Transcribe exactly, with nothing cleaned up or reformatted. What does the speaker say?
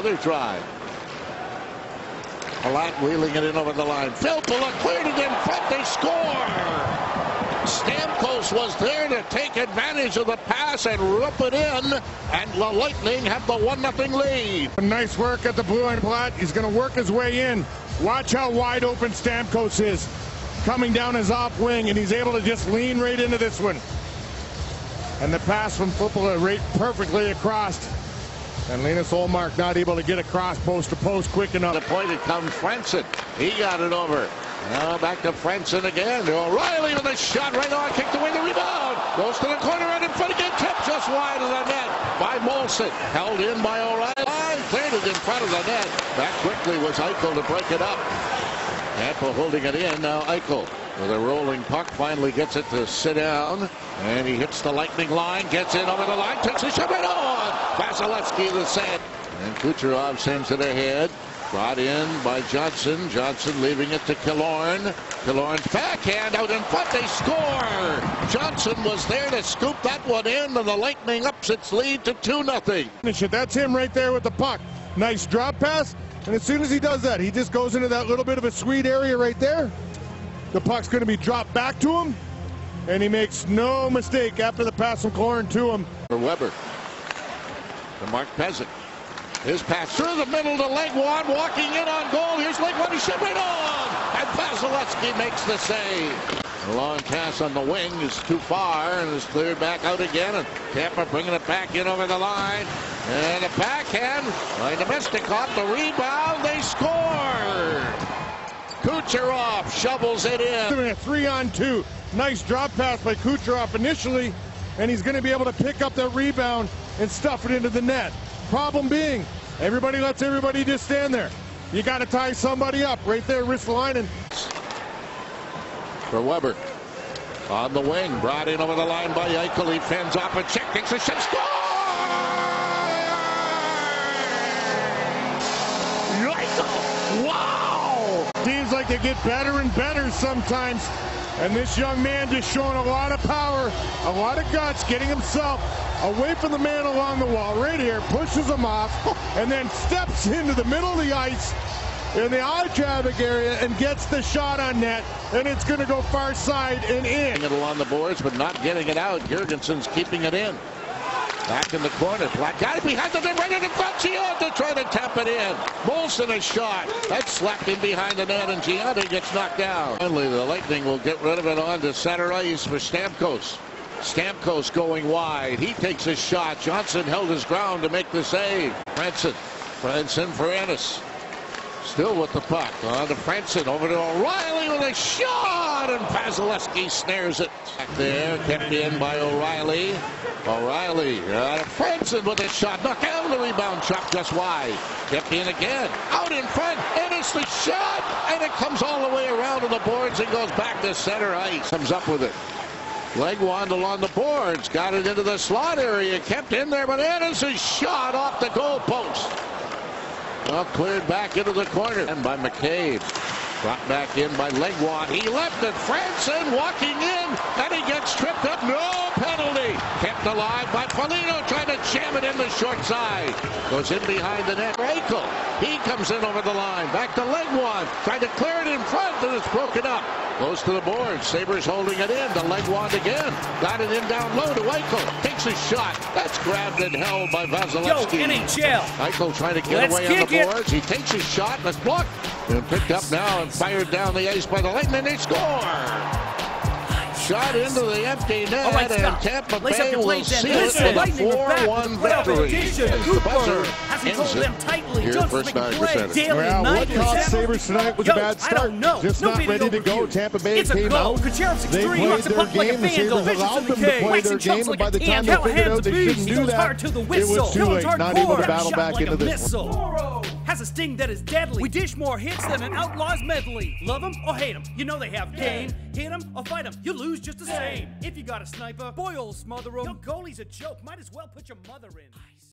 Other drive. Palat wheeling it in over the line. Filppula cleared it in front. They score. Stamkos was there to take advantage of the pass and rip it in, and the Lightning have the one nothing lead. Nice work at the blue line, Palat. He's going to work his way in. Watch how wide open Stamkos is. Coming down his off wing, and he's able to just lean right into this one. And the pass from Filppula right perfectly across. And Linus Ullmark not able to get across post to post quick enough. The point it comes Frentzen. He got it over. Now back to Frentzen again. O'Reilly with a shot right on. Kicked away the rebound. Goes to the corner and in front again. Tipped just wide of the net by Molson. Held in by O'Reilly. Cleared it in front of the net. Back quickly was Eichel to break it up. Tampa holding it in. Now Eichel with a rolling puck. Finally gets it to sit down. And he hits the Lightning line. Gets in over the line. Takes a shot right on. Vasilevsky the set. And Kucherov sends it ahead. Brought in by Johnson. Johnson leaving it to Killorn. Killorn's backhand out in front. They score. Johnson was there to scoop that one in, and the Lightning ups its lead to two nothing. That's him right there with the puck. Nice drop pass. And as soon as he does that, he just goes into that little bit of a sweet area right there. The puck's going to be dropped back to him. And he makes no mistake after the pass from Killorn to him. For Weber. To Mark Peasant. His pass through the middle to Legwand, walking in on goal. Here's Legwand, he shot right on! And Vasilevsky makes the save. The long pass on the wing is too far and is cleared back out again. And Tampa bringing it back in over the line. And a backhand by Nemestikov. The rebound, they score! Kucherov shovels it in. A three on two. Nice drop pass by Kucherov initially. And he's going to be able to pick up that rebound and stuff it into the net. Problem being, everybody lets everybody just stand there. You got to tie somebody up right there, Ristolainen. For Weber. On the wing, brought in over the line by Eichel. He fends off a check, takes a shot, score! Eichel! Wow! Seems like they get better and better sometimes. And this young man just showing a lot of power, a lot of guts, getting himself away from the man along the wall right here, pushes him off, and then steps into the middle of the ice in the eye traffic area and gets the shot on net, and it's going to go far side and in. It along the boards, but not getting it out. Jurgensen's keeping it in. Back in the corner. Black got it behind the net, right in the front. Gianna trying to tap it in. Molson a shot. That's slapped in behind the net, and Gianna gets knocked down. Finally, the Lightning will get rid of it on to center ice for Stamkos. Stamkos going wide. He takes a shot. Johnson held his ground to make the save. Frentzen. Frentzen for Ennis. Still with the puck. On to Frentzen. Over to O'Reilly with a shot. And Vasilevsky snares it. Back there. Kept in by O'Reilly. O'Reilly. Uh, Frentzen with a shot. Knocked out the rebound. Chopped just wide. Kept in again. Out in front. Ennis the shot. And it comes all the way around to the boards and goes back to center ice. Comes up with it. Legwand along the boards, got it into the slot area, kept in there, but Anderson's shot off the goal post. Well, cleared back into the corner. And by McCabe. Brought back in by Legwand. He left it. Frentzen walking in, and he gets tripped up. No penalty. Kept alive by Foligno, trying to jam it in the short side. Goes in behind the net. Eichel. He comes in over the line. Back to Legwand. Tried to clear it in front, and it's broken up. Goes to the board. Sabres holding it in to Legwand again. Got it in down low to Eichel. Takes a shot. That's grabbed and held by Vasilevsky. Yo, N H L. Eichel trying to get Let's away on the it. boards. He takes his shot, and it's blocked. And picked up now and fired down the ice by the Lightning. They score! Shot into the empty net, right, and Tampa Lace Bay will blades, seal listen. it with a Lightning are back four one with the playoff victory. edition. As the buzzer Has he ends hold them it tightly. here Johnson first making nine play percent. daily Well, night. what cost Sabres tonight with Yo, a bad I start? don't know. Just no not ready to go. overview. Tampa Bay It's a came goal. out. Kucherov's They extreme. played Rocks the their puck like a game. The fan. Sabres Vicious allowed in the them to cage. play Waxing their chumps game, like and by a the can. time they How figured hands out they beast. shouldn't He do goes that, hard to the it whistle. was too late. Hard Not able to core. battle Shot back like into a this missile. one. Has a sting that is deadly. We dish more hits than an Outlaws medley. Love them or hate them, you know they have game. Hit them or fight them, you lose just the same. If you got a sniper, boy, you'll smother them. Your goalie's a joke, might as well put your mother in.